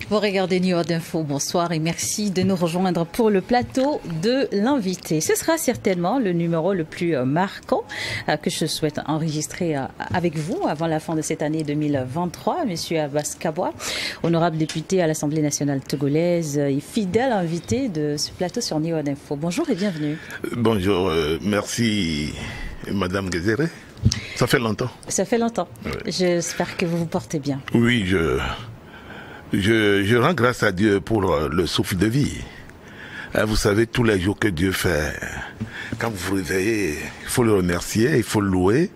Vous regardez New York Info, bonsoir et merci de nous rejoindre pour le plateau de l'invité. Ce sera certainement le numéro le plus marquant que je souhaite enregistrer avec vous avant la fin de cette année 2023. Monsieur Abbas Kabwa, honorable député à l'Assemblée nationale togolaise et fidèle invité de ce plateau sur New York Info. Bonjour et bienvenue. Bonjour, merci Madame Gezere. Ça fait longtemps. Ça fait longtemps. Oui. J'espère que vous vous portez bien. Oui, je rends grâce à Dieu pour le souffle de vie. Vous savez, tous les jours que Dieu fait, quand vous vous réveillez, il faut le remercier, il faut le louer.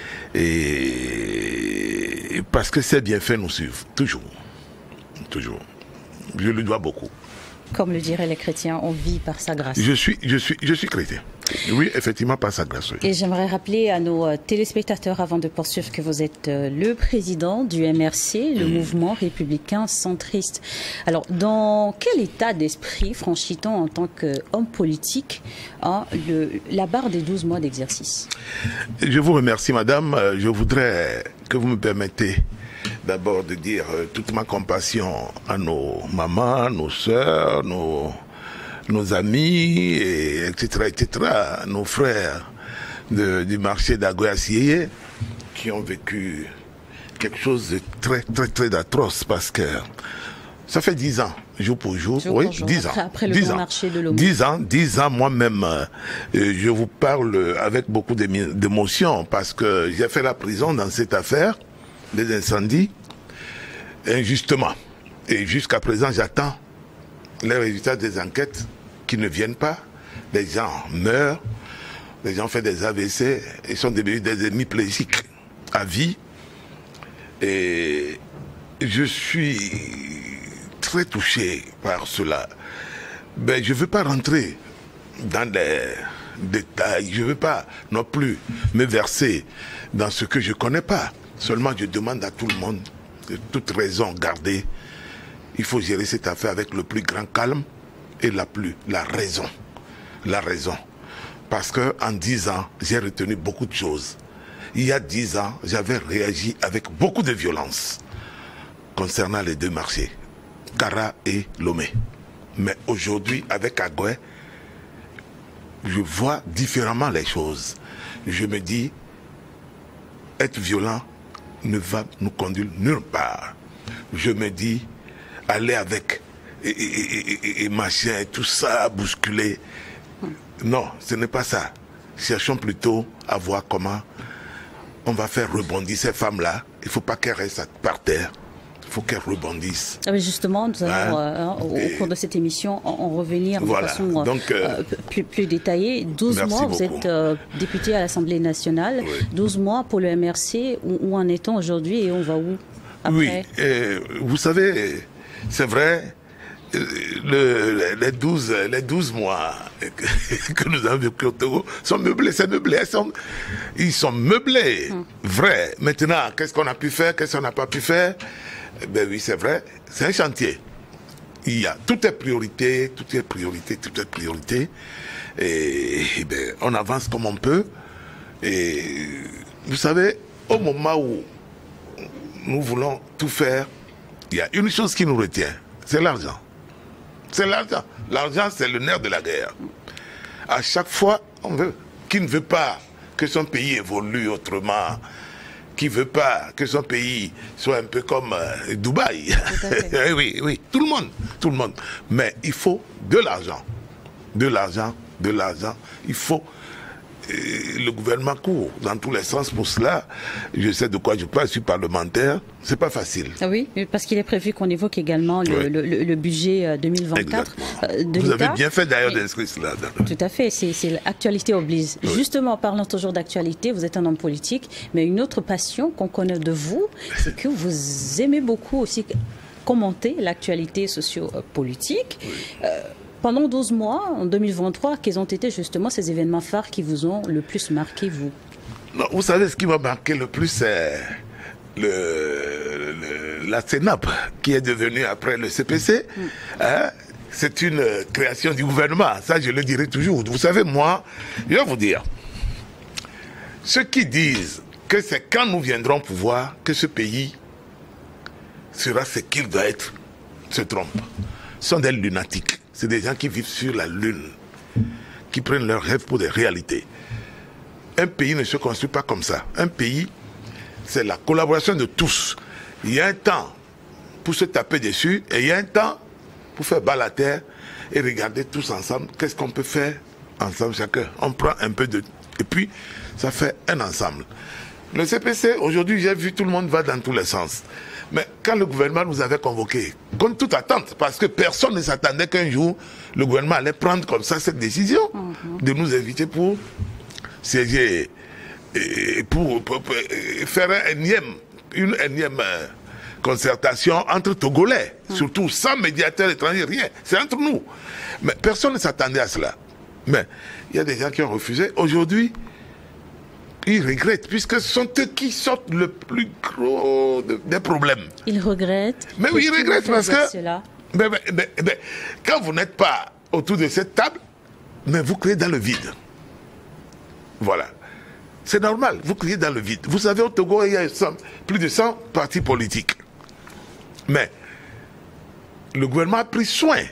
Et parce que ses bienfaits nous suivent, toujours. Toujours. Je lui dois beaucoup. Comme le diraient les chrétiens, on vit par sa grâce. Je suis chrétien. Oui, effectivement, par sa grâce. Oui. Et j'aimerais rappeler à nos téléspectateurs, avant de poursuivre, que vous êtes le président du MRC, le mouvement républicain centriste. Alors, dans quel état d'esprit franchit-on en tant qu'homme politique la barre des 12 mois d'exercice? Je vous remercie, madame. Je voudrais que vous me permettez d'abord de dire toute ma compassion à nos mamans, nos sœurs, nos amis, etc., nos frères du marché d'Agoyassié qui ont vécu quelque chose de très atroce parce que ça fait 10 ans, jour pour jour, oui, 10 ans. Après le grand marché de Lomé. 10 ans, moi-même, je vous parle avec beaucoup d'émotion parce que j'ai fait la prison dans cette affaire des incendies, injustement. Et jusqu'à présent, j'attends les résultats des enquêtes qui ne viennent pas. Les gens meurent, les gens font des AVC, ils sont devenus des ennemis plégiques à vie. Et je suis très touché par cela. Mais je ne veux pas rentrer dans les détails, je ne veux pas non plus me verser dans ce que je ne connais pas. Seulement, je demande à tout le monde, de toute raison gardée, il faut gérer cette affaire avec le plus grand calme et la raison. La raison. Parce qu'en 10 ans, j'ai retenu beaucoup de choses. Il y a 10 ans, j'avais réagi avec beaucoup de violence concernant les deux marchés, Kara et Lomé. Mais aujourd'hui, avec Agoye, je vois différemment les choses. Je me dis, être violent ne va nous conduire nulle part. Je me dis, aller avec et machin, et tout ça, bousculer. Non, ce n'est pas ça. Cherchons plutôt à voir comment on va faire rebondir ces femmes-là. Il ne faut pas qu'elles restent par terre. Il faut qu'elles rebondissent. Ah oui, justement, nous allons, au cours de cette émission, en revenir de façon plus détaillée. 12 mois, vous êtes député à l'Assemblée nationale. Oui. 12 mois pour le MRC. Où en est-on aujourd'hui et on va où après? Oui, vous savez, c'est vrai, les 12 mois que nous avons vécu au Togo sont meublés, ils sont meublés, vrai. Maintenant, qu'est-ce qu'on a pu faire, qu'est-ce qu'on n'a pas pu faire? Ben oui, c'est vrai, c'est un chantier. Tout est priorité. Et ben, on avance comme on peut. Et vous savez, au moment où nous voulons tout faire, il y a une chose qui nous retient, c'est l'argent. C'est l'argent. L'argent, c'est le nerf de la guerre. À chaque fois, on veut. Qui ne veut pas que son pays évolue autrement? Qui ne veut pas que son pays soit un peu comme Dubaï? Oui, tout le monde. Mais il faut de l'argent. Il faut... le gouvernement court dans tous les sens pour cela. Je sais de quoi je parle, je suis parlementaire. C'est pas facile. Ah oui, parce qu'il est prévu qu'on évoque également le budget 2024 de Vous avez bien fait d'ailleurs d'inscrire cela. Tout à fait, c'est l'actualité oblige. Oui. Justement, parlant toujours d'actualité, vous êtes un homme politique, mais une autre passion qu'on connaît de vous, c'est que vous aimez beaucoup aussi commenter l'actualité socio-politique. Oui. Pendant 12 mois, en 2023, quels ont été justement ces événements phares qui vous ont le plus marqué, vous? Non, vous savez, ce qui m'a marqué le plus, c'est la CENAP, qui est devenue après le CPC. C'est une création du gouvernement, ça je le dirai toujours. Vous savez, moi, je vais vous dire, ceux qui disent que c'est quand nous viendrons au pouvoir que ce pays sera ce qu'il doit être, se trompent. Ce sont des lunatiques. C'est des gens qui vivent sur la lune, qui prennent leurs rêves pour des réalités. Un pays ne se construit pas comme ça. Un pays, c'est la collaboration de tous. Il y a un temps pour se taper dessus et il y a un temps pour faire bas la terre et regarder tous ensemble qu'est-ce qu'on peut faire ensemble chacun. On prend un peu de... Et puis, ça fait un ensemble. Le CPC, aujourd'hui, j'ai vu tout le monde va dans tous les sens. Mais quand le gouvernement nous avait convoqués, contre toute attente, parce que personne ne s'attendait qu'un jour, le gouvernement allait prendre comme ça cette décision de nous inviter pour siéger et pour faire une énième concertation entre Togolais, surtout sans médiateur étranger, rien. C'est entre nous. Mais personne ne s'attendait à cela. Mais il y a des gens qui ont refusé. Aujourd'hui, ils regrettent, puisque ce sont eux qui sortent le plus gros des problèmes. Ils regrettent. Mais oui, ils regrettent parce que... Mais, quand vous n'êtes pas autour de cette table, mais vous créez dans le vide. Voilà. C'est normal, vous criez dans le vide. Vous savez, au Togo, il y a plus de 100 partis politiques. Mais le gouvernement a pris soin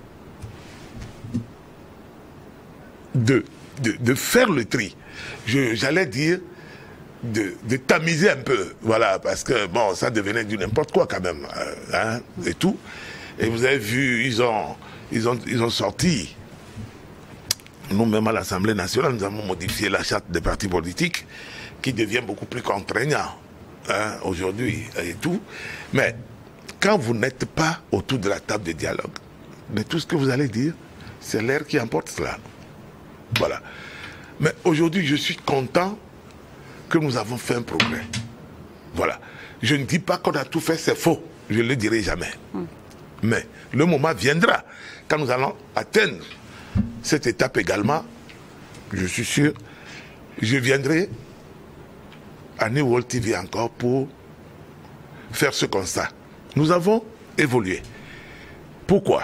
de faire le tri. J'allais dire de tamiser un peu. Voilà, parce que, bon, ça devenait du n'importe quoi quand même. Hein, et tout. Et vous avez vu, ils ont sorti... Nous-mêmes à l'Assemblée nationale, nous avons modifié la charte des partis politiques qui devient beaucoup plus contraignant aujourd'hui et tout. Mais quand vous n'êtes pas autour de la table de dialogue, mais tout ce que vous allez dire, c'est l'air qui emporte cela. Voilà. Mais aujourd'hui, je suis content que nous avons fait un progrès. Voilà. Je ne dis pas qu'on a tout fait, c'est faux. Je ne le dirai jamais. Mais le moment viendra quand nous allons atteindre cette étape également, je suis sûr, je viendrai à New World TV encore pour faire ce constat. Nous avons évolué. Pourquoi?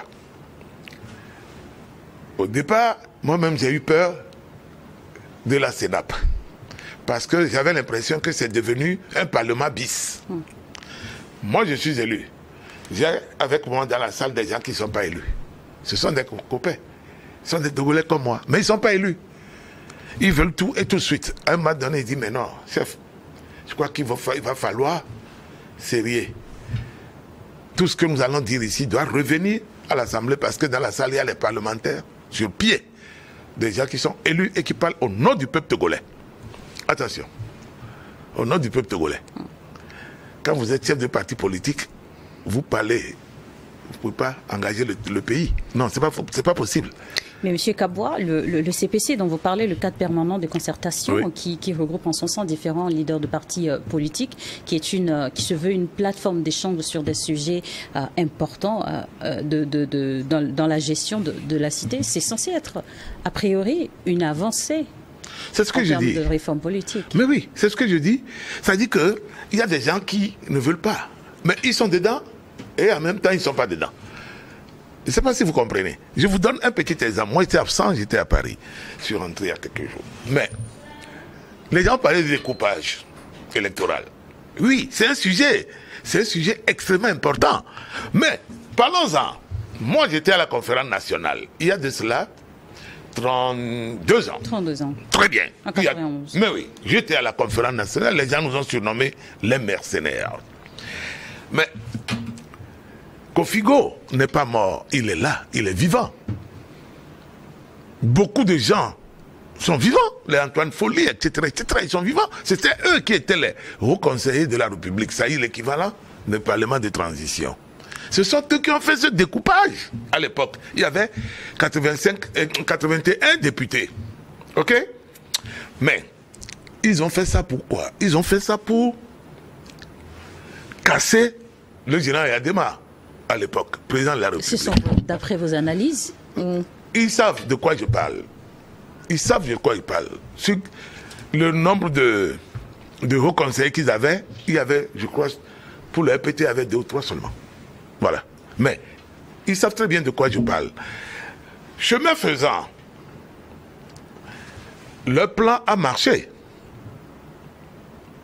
Au départ, moi-même j'ai eu peur de la CENAP. Parce que j'avais l'impression que c'est devenu un parlement bis. Moi je suis élu. J'ai avec moi dans la salle des gens qui ne sont pas élus. Ce sont des copains. Ce sont des Togolais comme moi, mais ils ne sont pas élus. Ils veulent tout et tout de suite. À un moment donné, il dit, mais non, chef, je crois qu'il va falloir sérieux. Tout ce que nous allons dire ici doit revenir à l'Assemblée parce que dans la salle, il y a les parlementaires sur pied. Des gens qui sont élus et qui parlent au nom du peuple togolais. Attention, au nom du peuple togolais. Quand vous êtes chef de parti politique, vous parlez, vous ne pouvez pas engager le pays. Non, ce n'est pas possible. Mais M. Kabwa, le CPC dont vous parlez, le cadre permanent de concertation, oui, qui regroupe en son sein différents leaders de partis politiques, qui se veut une plateforme d'échange sur des sujets importants dans la gestion de la cité, c'est censé être a priori une avancée. C'est ce que je dis. En termes de réforme politique. Mais oui, c'est ce que je dis. Ça dit qu'il y a des gens qui ne veulent pas. Mais ils sont dedans et en même temps ils ne sont pas dedans. Je ne sais pas si vous comprenez. Je vous donne un petit exemple. Moi j'étais absent, j'étais à Paris. Je suis rentré il y a quelques jours. Mais les gens parlaient de découpage électoral. Oui, c'est un sujet extrêmement important. Mais parlons-en. Moi j'étais à la conférence nationale. Il y a de cela 32 ans. 32 ans. Très bien. En 91. Mais oui, j'étais à la conférence nationale, les gens nous ont surnommés les mercenaires. Mais Kofigo n'est pas mort, il est là, il est vivant. Beaucoup de gens sont vivants, les Antoine Folly, etc., ils sont vivants. C'était eux qui étaient les hauts conseillers de la République, ça y est l'équivalent du Parlement de transition. Ce sont eux qui ont fait ce découpage à l'époque. Il y avait 81 députés. OK? Mais ils ont fait ça pourquoi? Ils ont fait ça pour casser le général Yadema à l'époque, président de la République. Ce sont d'après vos analyses? Ils savent de quoi je parle. Ils savent de quoi ils parlent. Sur le nombre de hauts conseillers qu'ils avaient, il y avait, je crois, pour le RPT, il y avait 2 ou 3 seulement. Voilà. Mais ils savent très bien de quoi je parle. Chemin faisant, le plan a marché.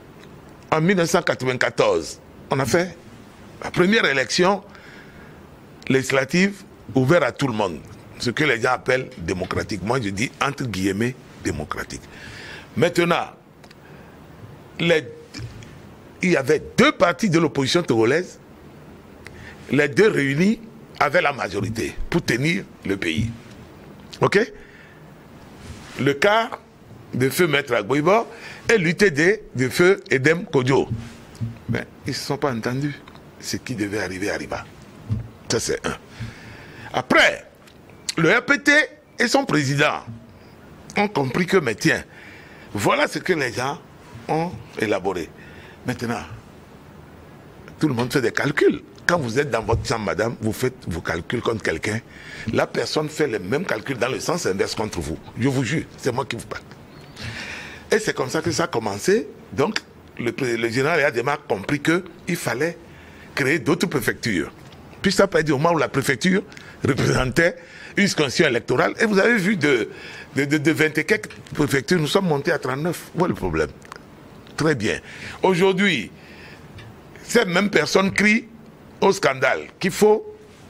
En 1994, on a fait la première élection législative ouverte à tout le monde. Ce que les gens appellent démocratique. Moi, je dis entre guillemets démocratique. Maintenant, il y avait 2 partis de l'opposition togolaise. Les 2 réunis avaient la majorité pour tenir le pays. OK? Le quart de feu Maître Agboibo et l'UTD de feu Edem Kodjo. Mais ils ne se sont pas entendus. Ce qui devait arriver arriva. Ça, c'est un. Après, le RPT et son président ont compris que, mais tiens, voilà ce que les gens ont élaboré. Maintenant, tout le monde fait des calculs. Quand vous êtes dans votre chambre, madame, vous faites vos calculs contre quelqu'un. La personne fait les mêmes calculs dans le sens inverse contre vous. Je vous jure, c'est moi qui vous parle. Et c'est comme ça que ça a commencé. Donc, le général Adema a compris qu'il fallait créer d'autres préfectures. Puis ça peut dire au moment où la préfecture représentait une circonscription électorale. Et vous avez vu de 20 et quelques préfectures, nous sommes montés à 39. Voilà le problème. Très bien. Aujourd'hui, cette même personne crie au scandale qu'il faut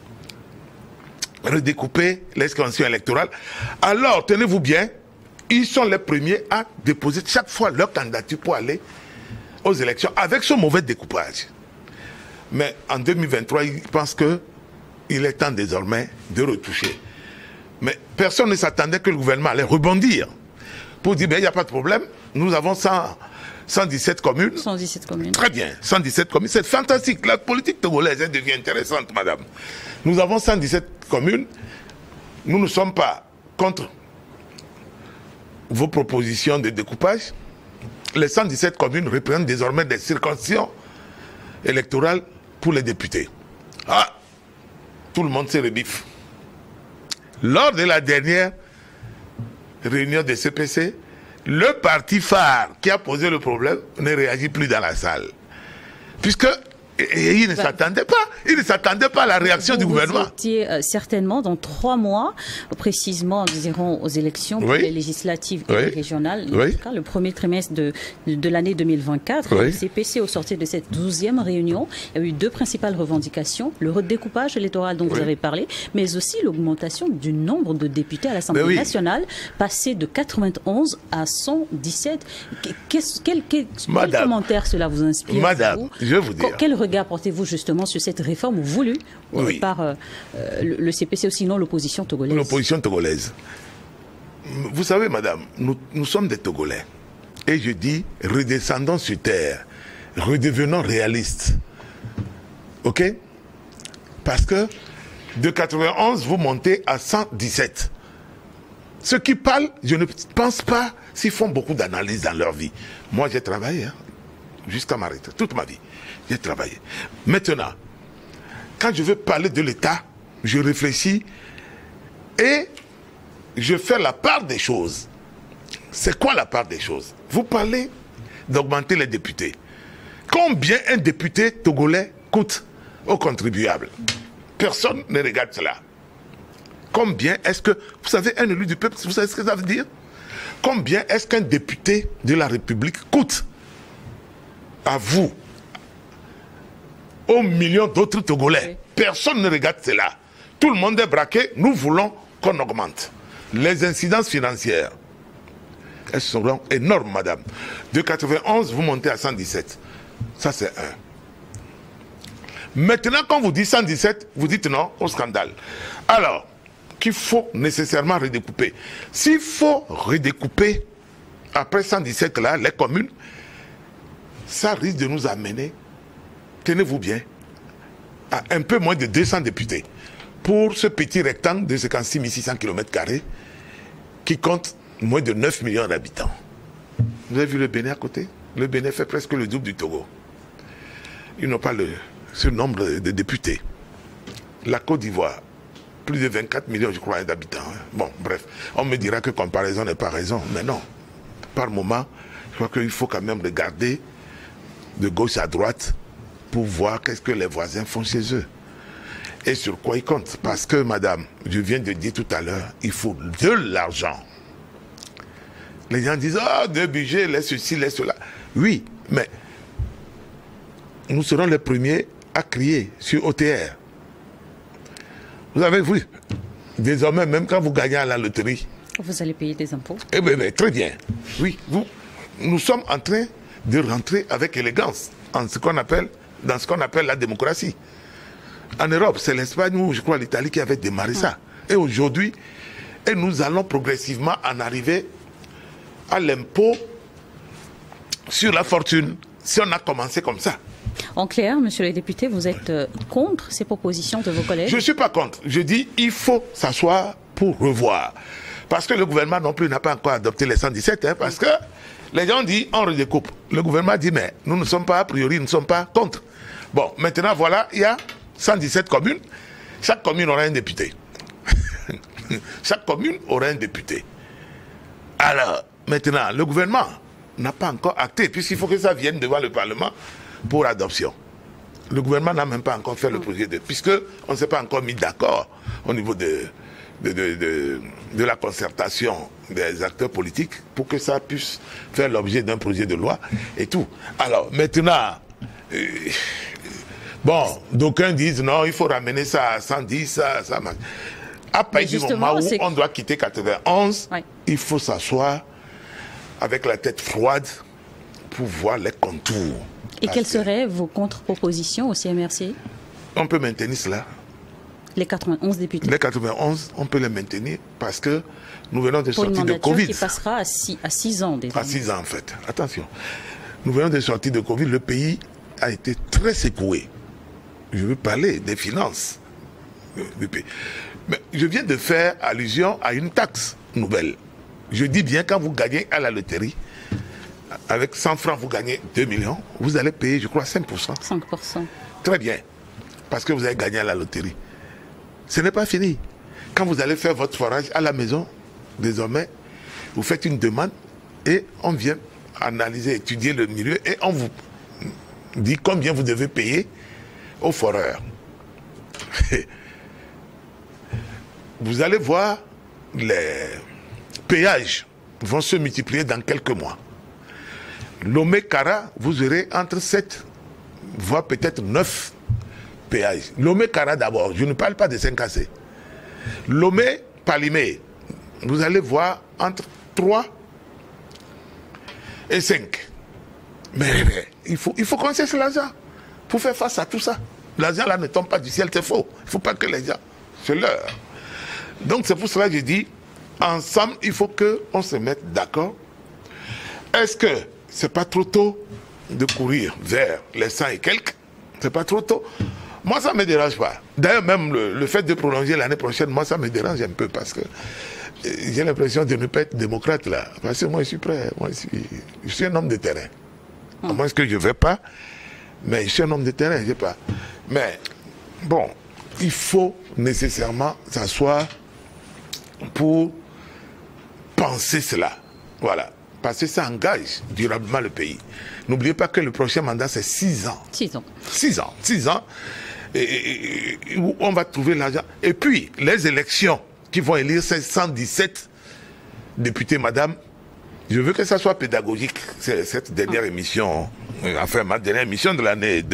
redécouper les circonscriptions électorales. Alors, tenez-vous bien, ils sont les premiers à déposer chaque fois leur candidature pour aller aux élections avec ce mauvais découpage. Mais en 2023, ils pensent qu'il est temps désormais de retoucher. Mais personne ne s'attendait que le gouvernement allait rebondir pour dire, il n'y a pas de problème, nous avons 117 communes. 117 communes. Très bien, 117 communes, c'est fantastique. La politique togolaise, elle devient intéressante, madame. Nous avons 117 communes, nous ne sommes pas contre vos propositions de découpage. Les 117 communes représentent désormais des circonscriptions électorales pour les députés. Ah, tout le monde se rebiffe. Lors de la dernière réunion de CPC, le parti phare qui a posé le problème ne réagit plus dans la salle. Puisque il ne s'attendait pas. Il ne s'attendait pas à la réaction du gouvernement. Vous étiez certainement dans 3 mois, précisément, nous irons aux élections pour les législatives et régionales. En tout cas, le premier trimestre de l'année 2024. Le CPC, au sortir de cette 12e réunion, il y a eu 2 principales revendications. Le redécoupage électoral dont vous avez parlé, mais aussi l'augmentation du nombre de députés à l'Assemblée nationale, passé de 91 à 117. Quel commentaire cela vous inspire? Madame, je vais vous dire. Quel regard portez-vous justement sur cette réforme voulue par le CPC ou sinon l'opposition togolaise? L'opposition togolaise. Vous savez, madame, nous sommes des Togolais. Et je dis, redescendons sur terre. Redevenons réalistes. OK? Parce que de 91, vous montez à 117. Ceux qui parlent, je ne pense pas s'ils font beaucoup d'analyses dans leur vie. Moi, j'ai travaillé jusqu'à ma retraite, toute ma vie. J'ai travaillé. Maintenant, quand je veux parler de l'État, je réfléchis et je fais la part des choses. C'est quoi la part des choses? Vous parlez d'augmenter les députés. Combien un député togolais coûte aux contribuables? Personne ne regarde cela. Combien est-ce que... Vous savez, un élu du peuple, vous savez ce que ça veut dire? Combien est-ce qu'un député de la République coûte à vous, aux millions d'autres Togolais? Personne ne regarde cela. Tout le monde est braqué. Nous voulons qu'on augmente. Les incidences financières, elles seront énormes, madame. De 91, vous montez à 117. Ça, c'est un. Maintenant, quand vous dites 117, vous dites non au scandale. Alors, qu'il faut nécessairement redécouper. S'il faut redécouper, après 117 là, les communes, ça risque de nous amener, tenez-vous bien, à un peu moins de 200 députés pour ce petit rectangle de 56 600 km² qui compte moins de 9 millions d'habitants. Vous avez vu le Bénin à côté? Le Bénin fait presque le double du Togo. Ils n'ont pas ce nombre de députés. La Côte d'Ivoire, plus de 24 millions, je crois, d'habitants. Bon, bref, on me dira que comparaison n'est pas raison, mais non. Par moment, je crois qu'il faut quand même regarder de gauche à droite pour voir qu'est-ce que les voisins font chez eux et sur quoi ils comptent. Parce que, madame, je viens de dire tout à l'heure, il faut de l'argent. Les gens disent, ah, de budget, laisse ceci, laisse cela. Oui, mais nous serons les premiers à crier sur OTR. Vous avez vu, désormais, même quand vous gagnez à la loterie, Vous allez payer des impôts. eh bien, très bien. Oui, nous sommes en train de rentrer avec élégance dans ce qu'on appelle la démocratie. En Europe, c'est l'Espagne ou je crois l'Italie qui avait démarré ça. Et aujourd'hui, nous allons progressivement en arriver à l'impôt sur la fortune, si on a commencé comme ça. En clair, monsieur le député, vous êtes contre ces propositions de vos collègues? Je ne suis pas contre. Je dis il faut s'asseoir pour revoir. Parce que le gouvernement non plus n'a pas encore adopté les 117, hein, parce que les gens disent on redécoupe. Le gouvernement dit mais nous ne sommes pas a priori, nous ne sommes pas contre. Bon, maintenant voilà, il y a 117 communes. Chaque commune aura un député. Chaque commune aura un député. Alors, maintenant, le gouvernement n'a pas encore acté, puisqu'il faut que ça vienne devant le Parlement pour adoption. Le gouvernement n'a même pas encore fait le projet puisqu'on ne s'est pas encore mis d'accord au niveau de la concertation des acteurs politiques pour que ça puisse faire l'objet d'un projet de loi et tout. Alors, maintenant, bon, d'aucuns disent non, il faut ramener ça à 110, ça marche. À partir du moment où on doit quitter 91, il faut s'asseoir avec la tête froide pour voir les contours. Et quelles seraient vos contre-propositions au CMRC? On peut maintenir cela. Les 91 députés. Les 91, on peut les maintenir parce que nous venons de sortir de Covid. Qui passera à 6 ans désormais. À 6 ans en fait. Attention. Nous venons de sortir de Covid. Le pays a été très secoué. Je veux parler des finances du pays. Mais je viens de faire allusion à une taxe nouvelle. Je dis bien, quand vous gagnez à la loterie, avec 100 francs, vous gagnez 2 millions, vous allez payer, je crois, 5%. 5%. Très bien. Parce que vous avez gagné à la loterie. Ce n'est pas fini. Quand vous allez faire votre forage à la maison, désormais, vous faites une demande et on vient analyser, étudier le milieu et on vous dit combien vous devez payer au foreur. Vous allez voir, les péages vont se multiplier dans quelques mois. Lomé-Kara, vous aurez entre 7, voire peut-être 9 péages. Lomé-Kara d'abord, je ne parle pas de 5AC. Lomé-Palimé, vous allez voir entre 3 et 5. Mais il faut qu'on cesse l'argent pour faire face à tout ça. L'argent là ne tombe pas du ciel, c'est faux. Il ne faut pas que les gens, c'est l'heure. Donc c'est pour cela que je dis, ensemble, il faut qu'on se mette d'accord. Est-ce que c'est pas trop tôt de courir vers les 100 et quelques? C'est pas trop tôt. Moi, ça ne me dérange pas. D'ailleurs, même le fait de prolonger l'année prochaine, moi, ça me dérange un peu parce que j'ai l'impression de ne pas être démocrate là. Parce que moi, je suis prêt. Moi, je suis un homme de terrain. À moins que je ne vais pas, mais je suis un homme de terrain, je ne sais pas. Mais, bon, il faut nécessairement s'asseoir pour penser cela. Voilà. Parce que ça engage durablement le pays. N'oubliez pas que le prochain mandat, c'est 6 ans. 6 ans. 6 ans. 6 ans. Où on va trouver l'argent. Et puis, les élections qui vont élire ces 117 députés, madame, je veux que ça soit pédagogique, cette dernière émission, enfin, ma dernière émission de l'année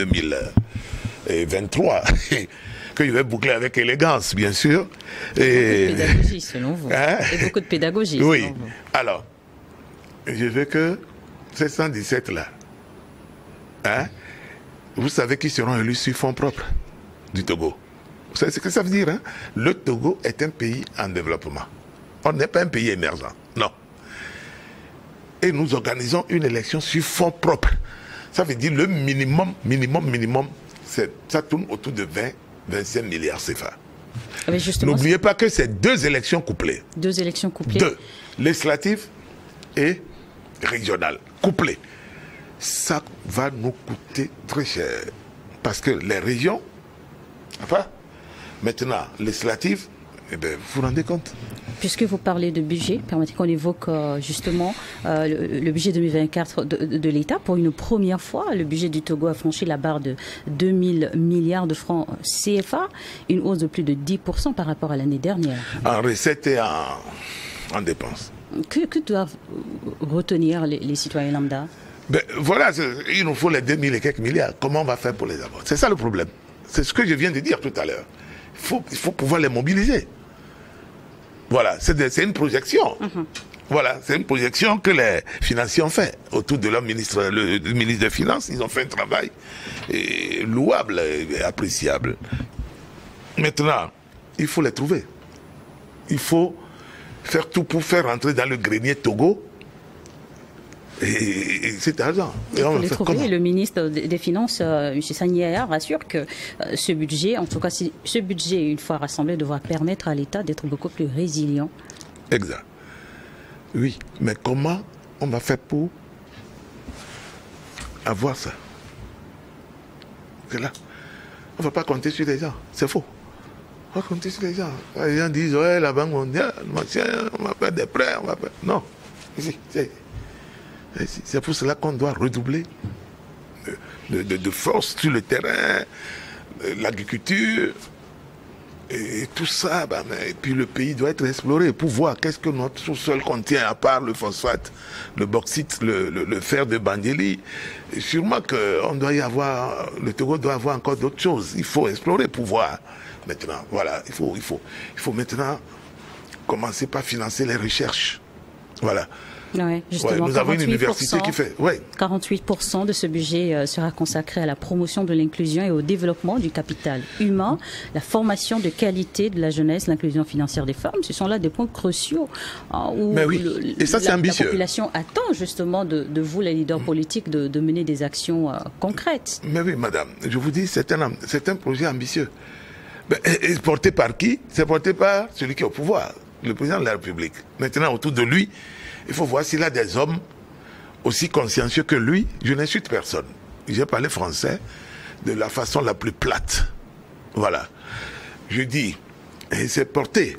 2023. Que je vais boucler avec élégance, bien sûr. Et beaucoup de pédagogie, selon vous. Hein? Et beaucoup de pédagogie, oui. selon vous. Alors, je veux que ces 117-là, hein, vous savez qu'ils seront élus sur fonds propres du Togo. Vous savez ce que ça veut dire, hein? Le Togo est un pays en développement. On n'est pas un pays émergent, non. Et nous organisons une élection sur fonds propres. Ça veut dire le minimum, ça tourne autour de 25 milliards CFA. N'oubliez pas que c'est 2 élections couplées. 2 élections couplées. 2. Législatives et régionales. Couplées. Ça va nous coûter très cher. Parce que les régions, enfin, maintenant, législatives, eh bien, vous vous rendez compte? Puisque vous parlez de budget, permettez qu'on évoque justement le budget 2024 de l'État. Pour une première fois, le budget du Togo a franchi la barre de 2000 milliards de francs CFA, une hausse de plus de 10% par rapport à l'année dernière. En recettes et en dépenses. Que doivent retenir les citoyens lambda? Ben, voilà, il nous faut les 2000 et quelques milliards. Comment on va faire pour les avoir? C'est ça le problème. C'est ce que je viens de dire tout à l'heure. Il il faut pouvoir les mobiliser. Voilà, c'est une projection. Voilà, c'est une projection que les financiers ont fait autour de leur ministre, le ministre des Finances. Ils ont fait un travail louable et appréciable. Maintenant, il faut les trouver. Il faut faire tout pour faire rentrer dans le grenier Togo et cet argent. Il faut les trouver. Le ministre des Finances, M. Sagnier, rassure que ce budget, en tout cas ce budget, une fois rassemblé, devra permettre à l'État d'être beaucoup plus résilient. Exact. Oui, mais comment on va faire pour avoir ça? C'est là. On ne va pas compter sur les gens. C'est faux. On va compter sur les gens. Les gens disent, ouais, la Banque mondiale, on va faire des prêts, on va faire... Non. Ici, c'est pour cela qu'on doit redoubler de force sur le terrain, l'agriculture, et tout ça. Et puis le pays doit être exploré pour voir qu'est-ce que notre sous-sol contient, à part le phosphate, le bauxite, le fer de Bandeli. Et sûrement qu'on doit y avoir, le Togo doit avoir encore d'autres choses. Il faut explorer pour voir. Maintenant, voilà, il faut maintenant commencer par financer les recherches. Voilà. Ouais, justement, nous avons une université qui fait... 48% de ce budget sera consacré à la promotion de l'inclusion et au développement du capital humain, la formation de qualité de la jeunesse, l'inclusion financière des femmes. Ce sont là des points cruciaux où et ça, c'est ambitieux. La population attend justement de vous, les leaders politiques, de mener des actions concrètes. Mais oui, madame, je vous dis, c'est un projet ambitieux. Et porté par qui? C'est porté par celui qui est au pouvoir, le président de la République. Maintenant, autour de lui, il faut voir s'il a des hommes aussi consciencieux que lui. Je n'insulte personne. J'ai parlé français de la façon la plus plate. Voilà. Je dis, et c'est porté.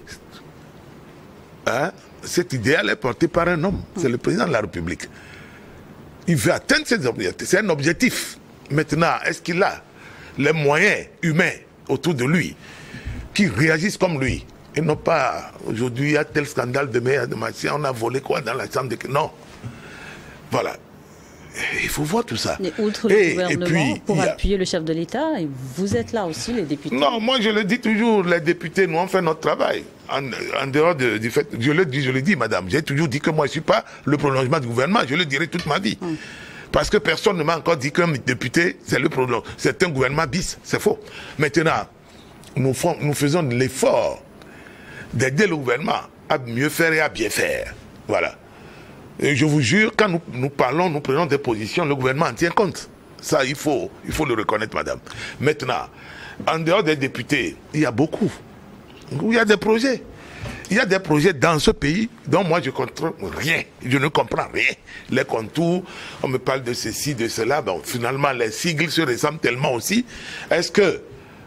Hein? Cet idéal est porté par un homme. C'est le président de la République. Il veut atteindre ses objectifs. C'est un objectif. Maintenant, est-ce qu'il a les moyens humains autour de lui qui réagissent comme lui? Et non pas, aujourd'hui, il y a tel scandale de machin, on a volé quoi dans la chambre de... Non. Voilà. Il faut voir tout ça. Et outre le gouvernement, pour appuyer le chef de l'État, vous êtes là aussi, les députés. Non, moi je le dis toujours, les députés, nous on fait notre travail. En dehors du fait, je le dis, madame, j'ai toujours dit que moi je ne suis pas le prolongement du gouvernement, je le dirai toute ma vie. Parce que personne ne m'a encore dit qu'un député, c'est un gouvernement bis, c'est faux. Maintenant, nous faisons de l'effort d'aider le gouvernement à mieux faire et à bien faire. Voilà. Et je vous jure, quand nous parlons, nous prenons des positions, le gouvernement en tient compte. Ça, il faut le reconnaître, madame. Maintenant, en dehors des députés, il y a beaucoup. Il y a des projets. Il y a des projets dans ce pays dont moi je ne comprends rien. Je ne comprends rien. Les contours, on me parle de ceci, de cela. Bon, finalement, les sigles se ressemblent tellement aussi. Est-ce que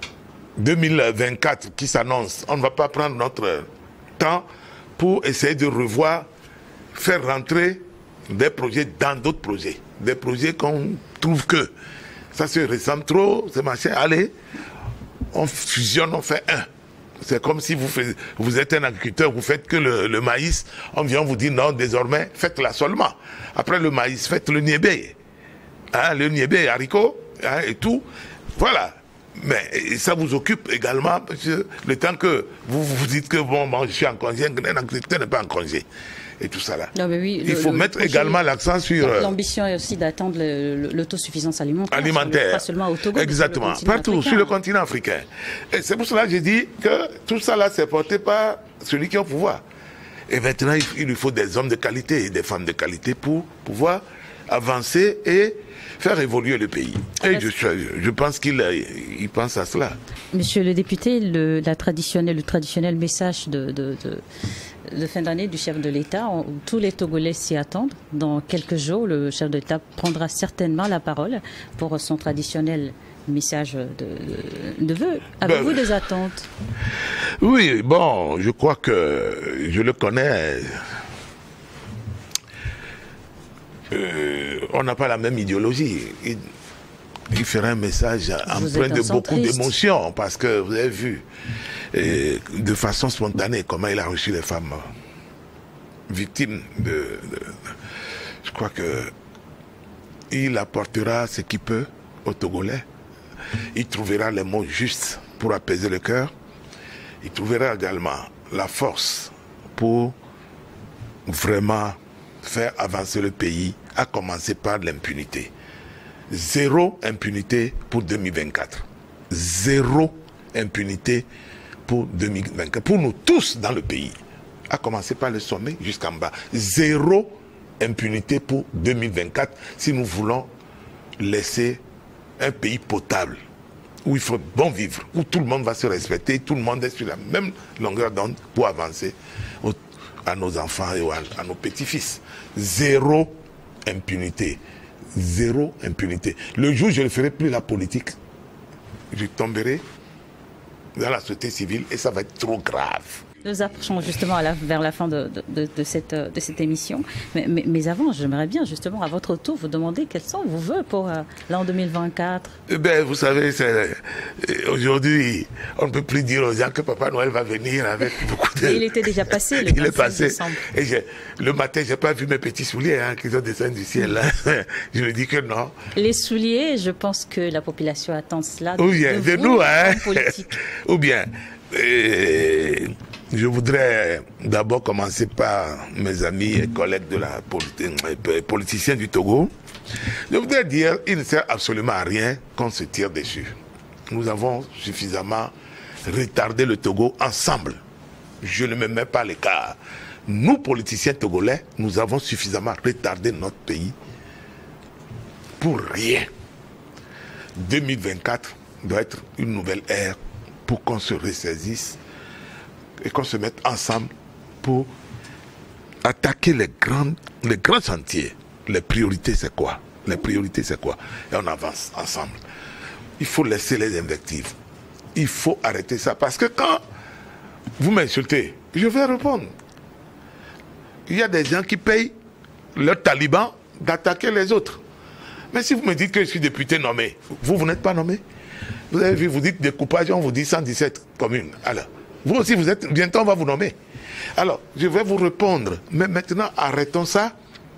2024 qui s'annonce, on ne va pas prendre notre temps pour essayer de revoir, faire rentrer des projets dans d'autres projets. Des projets qu'on trouve que ça se ressemble trop, c'est machin. Allez, on fusionne, on fait un. C'est comme si vous êtes un agriculteur, vous faites que le maïs, on vient vous dire non, désormais, faites-la seulement. Après le maïs, faites le niébé. Hein, le niébé, haricot, hein, et tout. Voilà. Mais ça vous occupe également, parce que le temps que vous dites que bon, je suis en congé, un agriculteur n'est pas en congé. Et tout ça là. Non, mais oui, il faut mettre également l'accent sur... L'ambition est aussi d'atteindre l'autosuffisance alimentaire. Pas seulement au Togo. Exactement. Partout, sur le continent africain. Et c'est pour cela que j'ai dit que tout ça là, c'est porté par celui qui est au pouvoir. Et maintenant, il lui faut des hommes de qualité et des femmes de qualité pour pouvoir avancer et faire évoluer le pays. Et je pense qu'il pense à cela. Monsieur le député, le traditionnel message de fin d'année du chef de l'État, tous les Togolais s'y attendent. Dans quelques jours, le chef de l'État prendra certainement la parole pour son traditionnel message de vœux. Avez-vous des attentes? Oui, bon, je crois que je le connais. On n'a pas la même idéologie. Il ferait un message empreint de beaucoup d'émotions, parce que vous avez vu, de façon spontanée, comment il a reçu les femmes victimes je crois que il apportera ce qu'il peut aux Togolais. Il trouvera les mots justes pour apaiser le cœur. il trouverait également la force pour vraiment faire avancer le pays, à commencer par l'impunité. Zéro impunité pour 2024. Zéro impunité pour 2024. Pour nous tous dans le pays, à commencer par le sommet jusqu'en bas. Zéro impunité pour 2024 si nous voulons laisser un pays potable, où il faut bon vivre, où tout le monde va se respecter, tout le monde est sur la même longueur d'onde pour avancer à nos enfants et à nos petits-fils. Zéro impunité. Zéro impunité. Le jour où je ne ferai plus la politique, je tomberai dans la société civile et ça va être trop grave. Nous approchons justement vers la fin de cette émission. Mais avant, j'aimerais bien justement à votre tour vous demander quels sont vos vœux pour l'an 2024. Vous savez, aujourd'hui, on ne peut plus dire aux gens que Papa Noël va venir avec beaucoup de... Il était déjà passé le 25 décembre. Et le matin, je n'ai pas vu mes petits souliers qui sont descendus du ciel. Je me dis que non. Les souliers, je pense que la population attend cela ou bien, de nous, politique. Ou bien... je voudrais d'abord commencer par mes amis et collègues de la politiciens du Togo. Je voudrais dire, il ne sert absolument à rien qu'on se tire dessus. Nous avons suffisamment retardé le Togo ensemble. Je ne me mets pas à l'écart. Nous, politiciens togolais, nous avons suffisamment retardé notre pays pour rien. 2024 doit être une nouvelle ère pour qu'on se ressaisisse et qu'on se mette ensemble pour attaquer les grands chantiers. Les priorités, c'est quoi? Les priorités, c'est quoi? Et on avance ensemble. Il faut laisser les invectives. Il faut arrêter ça. Parce que quand vous m'insultez, je vais répondre. Il y a des gens qui payent leurs talibans d'attaquer les autres. Mais si vous me dites que je suis député nommé, vous n'êtes pas nommé. Vous avez vu, vous dites découpage, on vous dit 117 communes. Alors, vous aussi, vous êtes, bientôt on va vous nommer. Alors, je vais vous répondre. Mais maintenant, arrêtons ça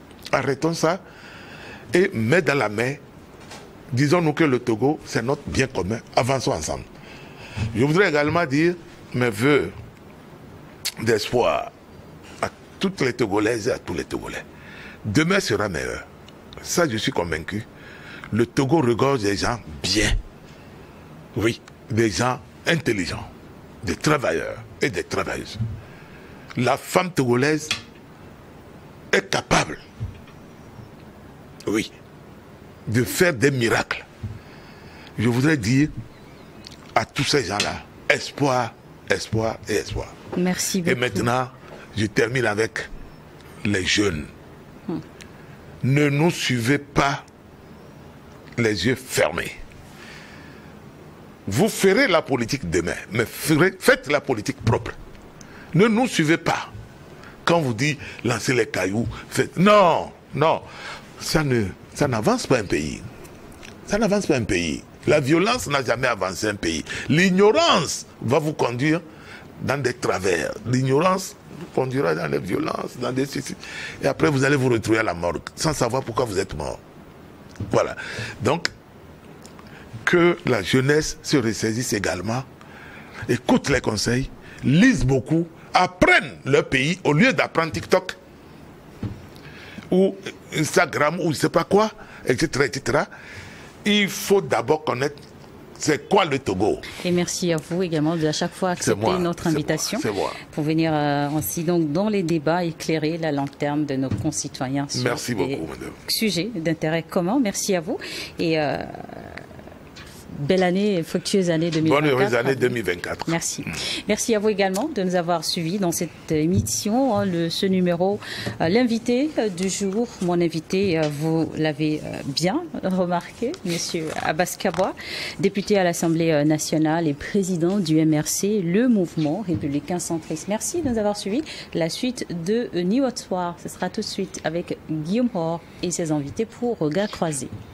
et mets dans la main. Disons-nous que le Togo, c'est notre bien commun. Avançons ensemble. Je voudrais également dire mes voeux d'espoir à toutes les Togolaises et à tous les Togolais. Demain sera meilleur. Ça, je suis convaincu. Le Togo regorge des gens bien. Oui, des gens intelligents, des travailleurs et des travailleuses. La femme togolaise est capable, oui, de faire des miracles. Je voudrais dire à tous ces gens-là, espoir, espoir et espoir. Merci beaucoup. Et maintenant, je termine avec les jeunes. Ne nous suivez pas les yeux fermés. Vous ferez la politique demain, mais faites la politique propre. Ne nous suivez pas. Quand on vous dit lancez les cailloux, faites... Non, non, ça n'avance pas un pays. Ça n'avance pas un pays. La violence n'a jamais avancé un pays. L'ignorance va vous conduire dans des travers. L'ignorance vous conduira dans les violences, dans des... Et après, vous allez vous retrouver à la morgue, sans savoir pourquoi vous êtes mort. Voilà. Donc, que la jeunesse se ressaisisse également, écoute les conseils, lisent beaucoup, apprennent leur pays au lieu d'apprendre TikTok ou Instagram ou je ne sais pas quoi, etc., etc. Il faut d'abord connaître c'est quoi le Togo. Et merci à vous également de à chaque fois accepter notre invitation pour venir aussi donc dans les débats éclairer la lanterne de nos concitoyens sur des sujets d'intérêt commun. Merci à vous et belle année, fructueuse année 2024. Bonne heureuse année 2024. Merci. Merci à vous également de nous avoir suivis dans cette émission, ce numéro. L'invité du jour, mon invité, vous l'avez bien remarqué, Monsieur Abbas Kabwa, député à l'Assemblée nationale et président du MRC, le mouvement républicain centriste. Merci de nous avoir suivis. La suite de New Soir, ce sera tout de suite avec Guillaume Hor et ses invités pour Regard croisé.